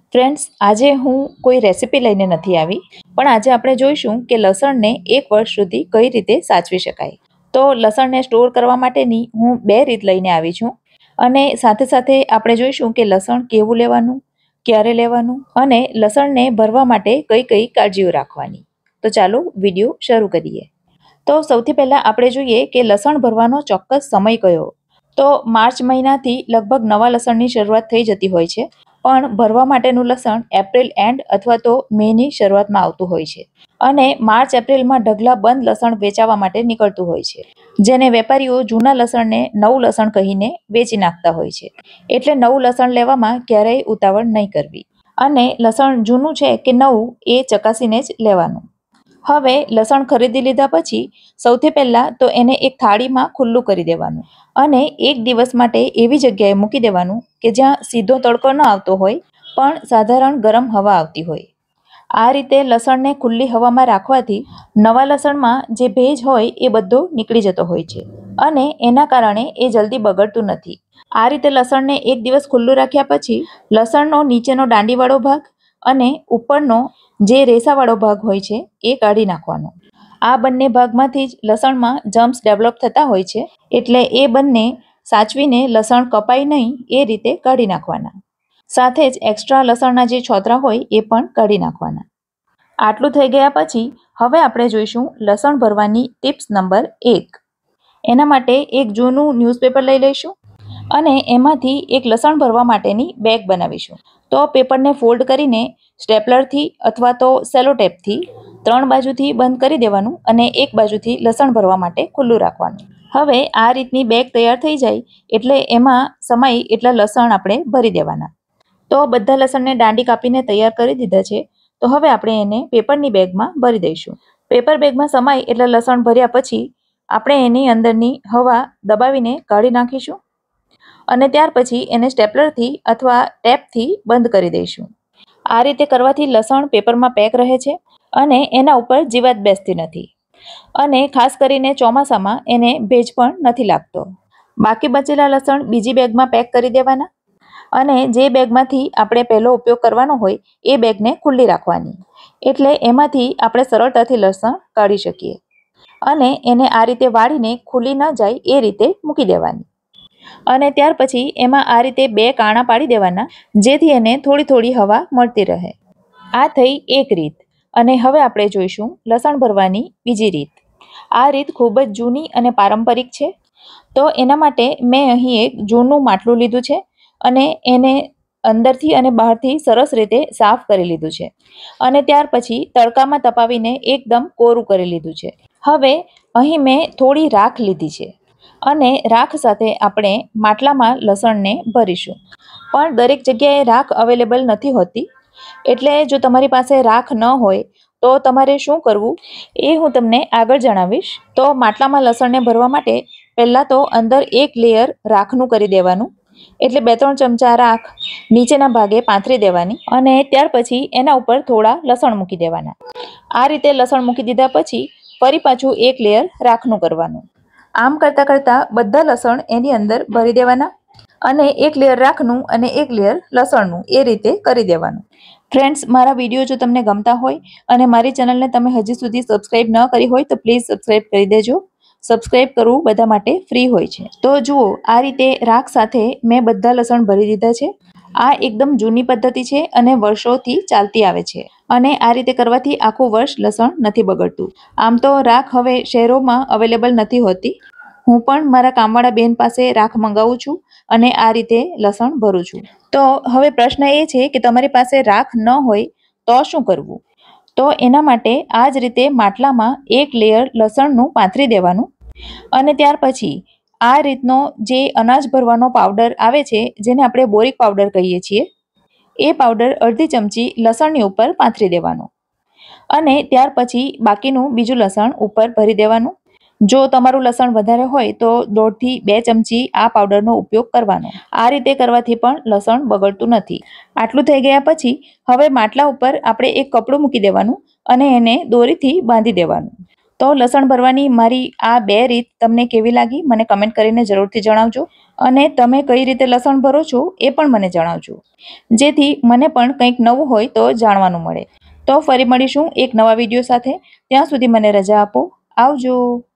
Friends, આજે હું કોઈ રેસિપી લઈને નથી આવી, પણ આજે આપણે જોઈશું કે લસણને 1 વર્ષ સુધી કઈ રીતે સાચવી શકાય. તો લસણને સ્ટોર કરવા માટેની હું 2 રીત લઈને આવી છું અને સાથે સાથે આપણે જોઈશું કે લસણ કેવું લેવાનું, ક્યારે લેવાનું અને લસણને ભરવા માટે કઈ કઈ કાળજીઓ રાખવાની. તો ચાલો વિડીયો શરૂ કરીએ. તો સૌથી પહેલાં આપણે જોઈએ કે લસણ ભરવાનો ચોક્કસ સમય કયો. તો માર્ચ મહિનાથી લગભગ નવા લસણની શરૂઆત થઈ જતી હોય છે, પણ ભરવા માટેનું લસણ એપ્રિલ એન્ડ અથવા તો મેની શરૂઆતમાં આવતું હોય છે અને માર્ચ એપ્રિલમાં ઢગલા બંધ લસણ વેચાવા માટે નીકળતું હોય છે, જેને વેપારીઓ જૂના લસણને નવું લસણ કહીને વેચી નાખતા હોય છે. એટલે નવું લસણ લેવામાં ક્યારેય ઉતાવળ નહીં કરવી અને લસણ જૂનું છે કે નવું એ ચકાસીને જ લેવાનું. હવે લસણ ખરીદી લીધા પછી સૌથી પહેલાં તો એને એક થાળીમાં ખુલ્લું કરી દેવાનું અને 1 દિવસ માટે એવી જગ્યાએ મૂકી દેવાનું કે જ્યાં સીધો તડકો ન આવતો હોય પણ સાધારણ ગરમ હવા આવતી હોય. આ રીતે લસણને ખુલ્લી હવામાં રાખવાથી નવા લસણમાં જે ભેજ હોય એ બધો નીકળી જતો હોય છે અને એના કારણે એ જલ્દી બગડતું નથી. આ રીતે લસણને 1 દિવસ ખુલ્લું રાખ્યા પછી લસણનો નીચેનો દાંડીવાળો ભાગ અને ઉપરનો જે રેસાવાળો ભાગ હોય છે એ કાઢી નાખવાનો. આ બંને ભાગમાંથી જ લસણમાં જમ્સ ડેવલપ થતા હોય છે, એટલે એ બંને સાચવીને લસણ કપાય નહીં એ રીતે કાઢી નાખવાના. સાથે જ એક્સ્ટ્રા લસણના જે છોતરા હોય એ પણ કાઢી નાખવાના. આટલું થઈ ગયા પછી હવે આપણે જોઈશું લસણ ભરવાની ટિપ્સ નંબર 1. એના માટે એક જૂનું ન્યૂઝપેપર લઈ લઈશું અને એમાંથી એક લસણ ભરવા માટેની બેગ બનાવીશું. તો પેપરને ફોલ્ડ કરીને સ્ટેપલરથી અથવા તો સેલો ટેપથી 3 બાજુથી બંધ કરી દેવાનું અને એક બાજુથી લસણ ભરવા માટે ખુલ્લું રાખવાનું. હવે આ રીતની બેગ તૈયાર થઈ જાય એટલે એમાં સમાય એટલા લસણ આપણે ભરી દેવાના. તો બધા લસણને દાંડી કાપીને તૈયાર કરી દીધા છે. તો હવે આપણે એને પેપરની બેગમાં ભરી દઈશું. પેપર બેગમાં સમાય એટલા લસણ ભર્યા પછી આપણે એની અંદરની હવા દબાવીને કાઢી નાખીશું અને ત્યાર પછી એને સ્ટેપલરથી અથવા ટેપથી બંધ કરી દઈશું. આ રીતે કરવાથી લસણ પેપરમાં પેક રહે છે અને એના ઉપર જીવાત બેસતી નથી અને ખાસ કરીને ચોમાસામાં એને ભેજ પણ નથી લાગતો. બાકી બચેલા લસણ બીજી બેગમાં પેક કરી દેવાના અને જે બેગમાંથી આપણે પહેલો ઉપયોગ કરવાનો હોય એ બેગને ખુલ્લી રાખવાની, એટલે એમાંથી આપણે સરળતાથી લસણ કાઢી શકીએ અને એને આ રીતે વાળીને ખુલ્લી ન જાય એ રીતે મૂકી દેવાની અને ત્યાર પછી એમાં આ રીતે 2 કાણા પાડી દેવાના, જેથી એને થોડી થોડી હવા મળતી રહે. આ થઈ એક રીત. અને હવે આપણે જોઈશું લસણ ભરવાની બીજી રીત. આ રીત ખૂબ જ જૂની અને પારંપરિક છે. તો એના માટે મેં અહીં એક જૂનું માટલું લીધું છે અને એને અંદરથી અને બહારથી સરસ રીતે સાફ કરી લીધું છે અને ત્યાર પછી તડકામાં તપાવીને એકદમ કોરું કરી લીધું છે. હવે અહીં મેં થોડી રાખ લીધી છે અને રાખ સાથે આપણે માટલામાં લસણને ભરીશું. પણ દરેક જગ્યાએ રાખ અવેલેબલ નથી હોતી, એટલે જો તમારી પાસે રાખ ન હોય તો તમારે શું કરવું એ હું તમને આગળ જણાવીશ. તો માટલામાં લસણને ભરવા માટે પહેલાં તો અંદર એક લેયર રાખનું કરી દેવાનું, એટલે 2-3 ચમચા રાખ નીચેના ભાગે પાથરી દેવાની અને ત્યાર પછી એના ઉપર થોડા લસણ મૂકી દેવાના. આ રીતે લસણ મૂકી દીધા પછી ફરી પાછું એક લેયર રાખનું કરવાનું. આમ કરતાં કરતાં બધા લસણ એની અંદર ભરી દેવાના અને એક લેયર રાખનું અને એક લેયર લસણનું એ રીતે કરી દેવાનું. ફ્રેન્ડ્સ, મારા વિડીયો જો તમને ગમતા હોય અને મારી ચેનલને તમે હજી સુધી સબસ્ક્રાઈબ ન કરી હોય તો પ્લીઝ સબસ્ક્રાઈબ કરી દેજો. સબસ્ક્રાઈબ કરવું બધા માટે ફ્રી હોય છે. તો જુઓ, આ રીતે રાખ સાથે મેં બધા લસણ ભરી દીધા છે. આ એકદમ જૂની પદ્ધતિ છે અને વર્ષોથી ચાલતી આવે છે અને આ રીતે કરવાથી આખું વર્ષ લસણ નથી બગડતું. આમ તો રાખ હવે શહેરોમાં અવેલેબલ નથી હોતી. હું પણ મારા કામવાળા બેન પાસે રાખ મંગાવું છું અને આ રીતે લસણ ભરું છું. તો હવે પ્રશ્ન એ છે કે તમારી પાસે રાખ ન હોય તો શું કરવું? તો એના માટે આ જ રીતે માટલામાં એક લેયર લસણનું પાથરી દેવાનું અને ત્યાર પછી આ રીતનો જે અનાજ ભરવાનો પાવડર આવે છે, જેને આપણે બોરિક પાવડર કહીએ છીએ, એ પાવડર અડધી ચમચી લસણની ઉપર પાથરી દેવાનો અને ત્યાર પછી બાકીનું બીજું લસણ ઉપર ભરી દેવાનું. જો તમારું લસણ વધારે હોય તો 1.5 થી 2 ચમચી આ પાવડરનો ઉપયોગ કરવાનો. આ રીતે કરવાથી પણ લસણ બગડતું નથી. આટલું થઈ ગયા પછી હવે માટલા ઉપર આપણે એક કપડું મૂકી દેવાનું અને એને દોરીથી બાંધી દેવાનું. તો લસણ ભરવાની મારી આ 2 રીત તમને કેવી લાગી મને કમેન્ટ કરીને જરૂરથી જણાવજો અને તમે કઈ રીતે લસણ ભરો છો એ પણ મને જણાવજો, જેથી મને પણ કંઈક નવું હોય તો જાણવાનું મળે. તો ફરી મળીશું એક નવા વિડીયો સાથે. ત્યાં સુધી મને રજા આપો. આવજો.